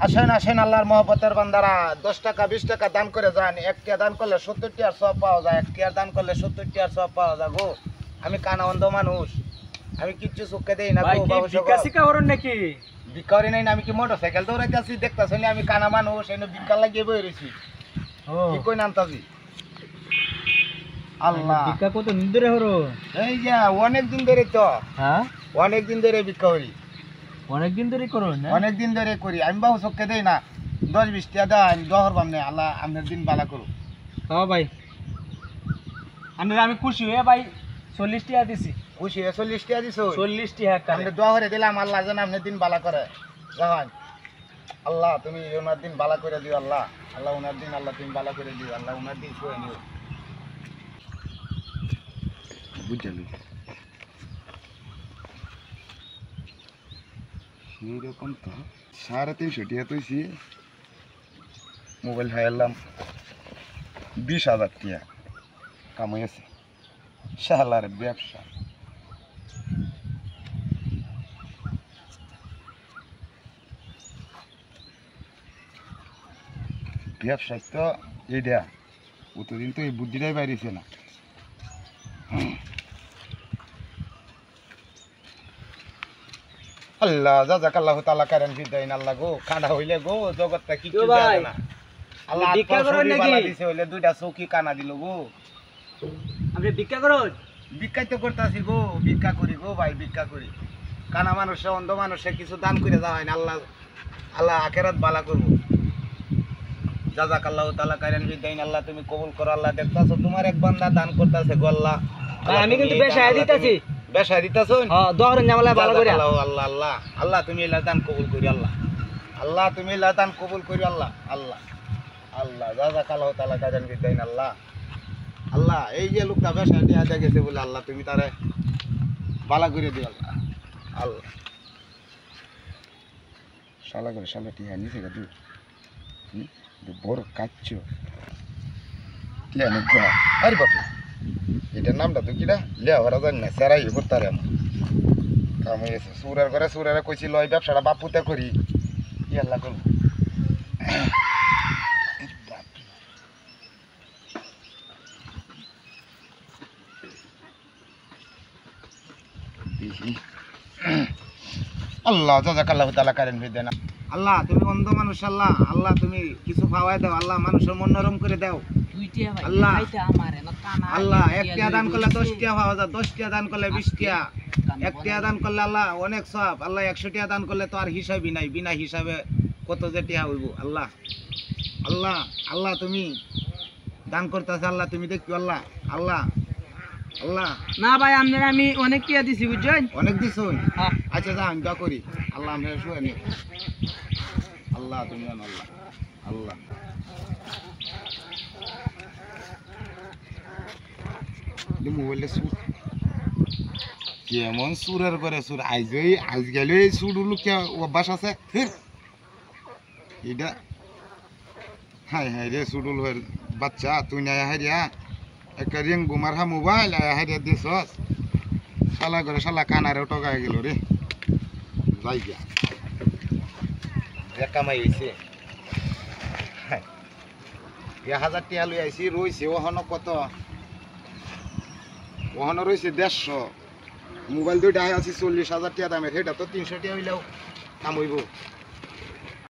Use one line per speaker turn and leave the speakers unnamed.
আসেন আসেন আল্লাহর মহব্বতের বান্দারা 10 টাকা 20 টাকা দান করে যান। 1 টাকা দান করলে 70 টাকার সওয়াব পাওয়া যায়। 1 টাকা দান করলে 70 টাকার সওয়াব পাওয়া যায় গো। আমি কানা অন্ধ মানুষ, আমি কিচ্ছু চোখে দেই না গো বাবু।
ভিক্ষা শিক্ষা করেন নাকি?
ভিক্ষা করি নাই না, আমি কি মোটরসাইকেল দৌড়াইতেছি দেখতেছি না? আমি কানা মানুষ, এনে ভিক্ষা লাগিয়ে বই রয়েছি। কি কই নামতাছি? আল্লাহ
ভিক্ষা কত দিন ধরে হরো?
এই যে অনেক দিন ধরে তো।
হ্যাঁ,
অনেক দিন ধরে ভিক্ষা করি।
অনেক দিন ধরে করো না?
অনেক দিন ধরে করি আমি বাবু, চোখে দেই না। 10-20 টাকা দাও, আমি দহর বামনে। আল্লাহ আপনার দিন বালা করো।
হ্যাঁ ভাই, আমি খুশি হয়ে ভাই 40 টাকা দিছি।
খুশি 40 টাকা দিছো?
40 টাকা
আমি দোয়া করে দিলাম আল্লাহ যেন আপনার দিন বালা করে। জাহান আল্লাহ তুমি ওনার দিন বালা করে দিও। আল্লাহ আল্লাহ ওনার দিন আল্লাহ তুমি বালা করে দিও। আল্লাহ ওনার দিন শুয়ে নিও। বুঝলি সেরকম তো 350 টাকা তুইছি। মোবাইল হারালাম 20,000 টাকা কামাইছে। শালার ব্যবসা। ব্যবসা তো এইটা, অতদিন তো এই বুদ্ধিটাই বাইরেছে না। আল্লাহ জাযাক আল্লাহু তাআলা কারেন বিদাইন। আল্লাহ গো কানা হইলে গো জগৎটা কি কি জানে না। আল্লাহ
ভিক্ষা করেন নাকি?
বালা দিছে হইলে দুইটা চৌকি কানা দিল গো।
আপনি ভিক্ষা করেন?
ভিক্ষাই তো করতেছি গো, ভিক্ষা করি গো ভাই, ভিক্ষা করি। কানা মানুষে অন্ধ মানুষে কিছু দান করে যাওয়া হয় না। আল্লাহ আল্লাহ আখেরাত বালা করবো। জাযাক আল্লাহু তাআলা কারেন বিদাইন। আল্লাহ তুমি কবুল করো। আল্লাহ দেখতাছো তোমার এক বান্দা দান করতেছে গো। আল্লাহ
আমি কিন্তু বেশায় দিতাছি।
বেশায় দিতাছো?
হ্যাঁ, দোয়া করেন জামালা ভালো করে।
আল্লাহ আল্লাহ আল্লাহ আল্লাহ তুমি এলা দান কবুল করি। আল্লাহ আল্লাহ তুমি এলা দান কবুল করি। আল্লাহ আল্লাহ আল্লাহ জাযাক আল্লাহু তাআলা কারেন বিদাইন। আল্লাহ আল্লাহ এই যে লোকটা বেশায় দিয়া গেছে বলে আল্লাহ তুমি তারে বালা করে দিও। আল্লাহ আল্লাহ শালা করে শালা টিয়া নিছে গা তুই বড় কাচ্চ টিয়া নিক। আরে বাপরে, এটার নামটা তো কিরা লেয়া ভরা জানি না, সেরাই করতারে আমার কাম হয়েছে। সুরের করে সুরের কইছি লয় ব্যবসাটা বাপুতে করি। কি আল্লাহ করবো? আল্লাহ জাযাক আল্লাহু তাআলা কারেন বিদাইন। আল্লাহ তুমি অন্ধ মানুষ। আল্লাহ আল্লাহ তুমি কিছু খাওয়াই দাও। আল্লাহ মানুষের মন নরম করে দাও। আল্লাহ আল্লাহ 1 টাকা দান করলে 10 টাকা পাওয়া যায়। 10 টাকা দান করলে 20 টাকা। 1 টাকা দান করলে আল্লাহ অনেক সওয়াব। আল্লাহ 100 টাকা দান করলে তো আর হিসাবই নাই। বিনা হিসাবে কত যে টাকা হইব। আল্লাহ আল্লাহ আল্লাহ তুমি দান করতেছে। আল্লাহ তুমি দেখো। আল্লাহ আল্লাহ আল্লাহ
না ভাই, আমি অনেক টাকা দিছি বুঝছেন?
অনেক দিছো?
হ্যাঁ।
আচ্ছা যা আমি দোয়া করি। আল্লাহ আমরা শুয়ে নি। আল্লাহ তুমি আল্লাহ আল্লাহ মোবাইলে সুর কেমন সুরের করে সুর। আজ গেলে এই সুর হলো কে অভ্যাস আছে এটা। হাই হাই রে সুডুল হয়ে বাচ্চা তুই না হারিয়া একটা রিং বুমার হা মোবাইল হারিয়া দিস শালা করে শালা কানারে টকায় গেল রে। যাই গিয়া কামাই হয়েছে 1000 টাকা লই আইছি। রয়েছে ওখানে কত? ওখানে রয়েছে 150। মোবাইল দুইটা আছে 40,000 টাকা দামের। সেটা তো 300 টাকা হইলেও কাম হইব।